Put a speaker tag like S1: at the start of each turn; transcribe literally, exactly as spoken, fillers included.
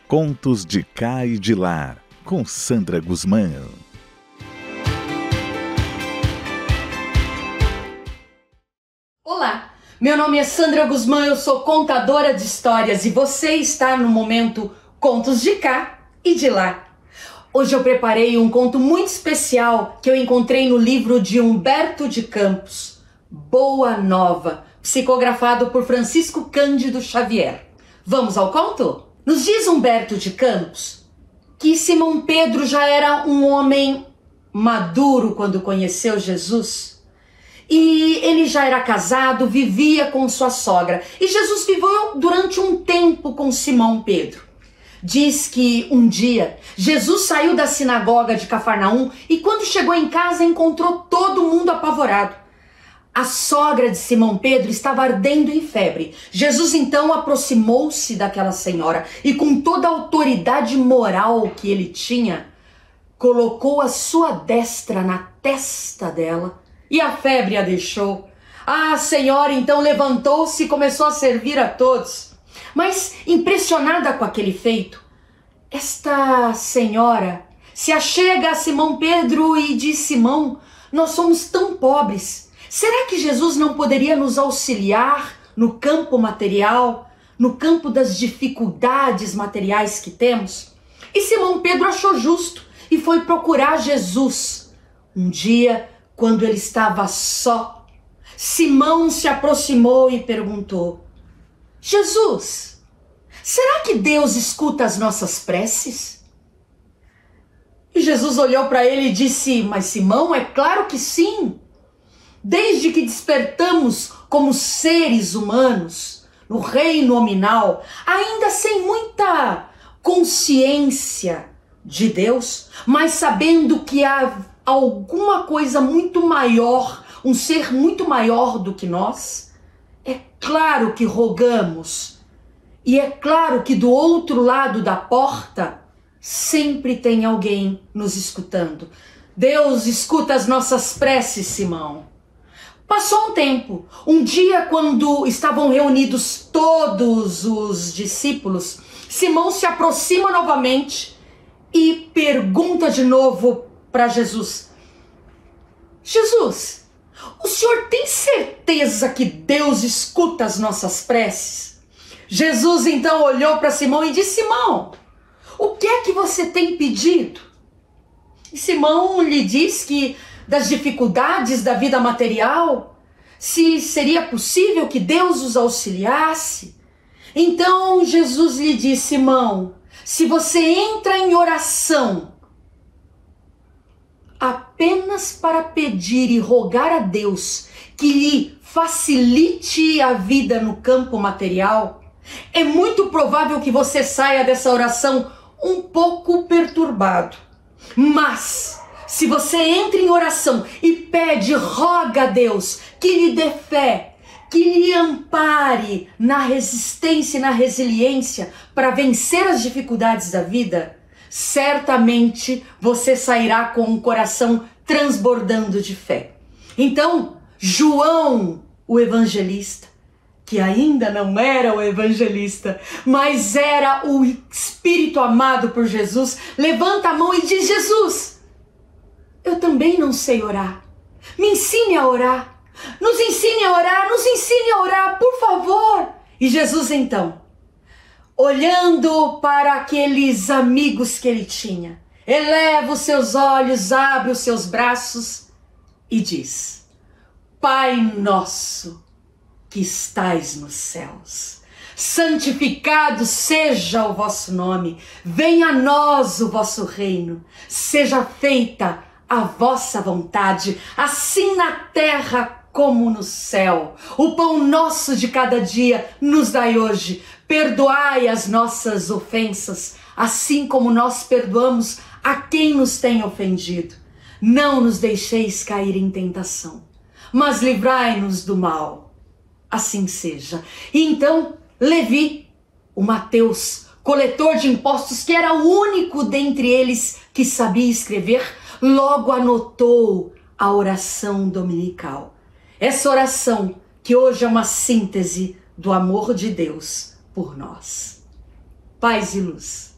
S1: Contos de cá e de lá, com Sandra Guzmão.
S2: Olá, meu nome é Sandra Guzmão, eu sou contadora de histórias e você está no momento Contos de Cá e de Lá. Hoje eu preparei um conto muito especial que eu encontrei no livro de Humberto de Campos, Boa Nova, psicografado por Francisco Cândido Xavier. Vamos ao conto? Nos diz Humberto de Campos que Simão Pedro já era um homem maduro quando conheceu Jesus. E ele já era casado, vivia com sua sogra. E Jesus viveu durante um tempo com Simão Pedro. Diz que um dia Jesus saiu da sinagoga de Cafarnaum e quando chegou em casa encontrou todo mundo apavorado. A sogra de Simão Pedro estava ardendo em febre. Jesus então aproximou-se daquela senhora e com toda a autoridade moral que ele tinha, colocou a sua destra na testa dela e a febre a deixou. A senhora então levantou-se e começou a servir a todos. Mas, impressionada com aquele feito, esta senhora se achega a Simão Pedro e diz: Simão, nós somos tão pobres. Será que Jesus não poderia nos auxiliar no campo material, no campo das dificuldades materiais que temos? E Simão Pedro achou justo e foi procurar Jesus. Um dia, quando ele estava só, Simão se aproximou e perguntou: Jesus, será que Deus escuta as nossas preces? E Jesus olhou para ele e disse: mas Simão, é claro que sim. Desde que despertamos como seres humanos no reino nominal, ainda sem muita consciência de Deus, mas sabendo que há alguma coisa muito maior, um ser muito maior do que nós, é claro que rogamos. E é claro que do outro lado da porta sempre tem alguém nos escutando. Deus escuta as nossas preces, Simão. Passou um tempo. Um dia, quando estavam reunidos todos os discípulos, Simão se aproxima novamente e pergunta de novo para Jesus: Jesus, o senhor tem certeza que Deus escuta as nossas preces? Jesus então olhou para Simão e disse: Simão, o que é que você tem pedido? E Simão lhe diz que das dificuldades da vida material, se seria possível que Deus os auxiliasse. Então Jesus lhe disse: Simão, se você entra em oração apenas para pedir e rogar a Deus que lhe facilite a vida no campo material, é muito provável que você saia dessa oração um pouco perturbado. Mas se você entra em oração e pede, roga a Deus que lhe dê fé, que lhe ampare na resistência e na resiliência para vencer as dificuldades da vida, certamente você sairá com um coração transbordando de fé. Então, João, o evangelista, que ainda não era o evangelista, mas era o Espírito amado por Jesus, levanta a mão e diz: Jesus, eu também não sei orar. Me ensine a orar. Nos ensine a orar, nos ensine a orar, por favor. E Jesus então, olhando para aqueles amigos que ele tinha, eleva os seus olhos, abre os seus braços e diz: Pai nosso que estais nos céus, santificado seja o vosso nome, venha a nós o vosso reino, seja feita a vossa vontade, assim na terra como no céu. O pão nosso de cada dia nos dai hoje. Perdoai as nossas ofensas, assim como nós perdoamos a quem nos tem ofendido. Não nos deixeis cair em tentação, mas livrai-nos do mal. Assim seja. E então Levi, o Mateus, coletor de impostos, que era o único dentre eles que sabia escrever, logo anotou a oração dominical. Essa oração que hoje é uma síntese do amor de Deus por nós. Paz e luz.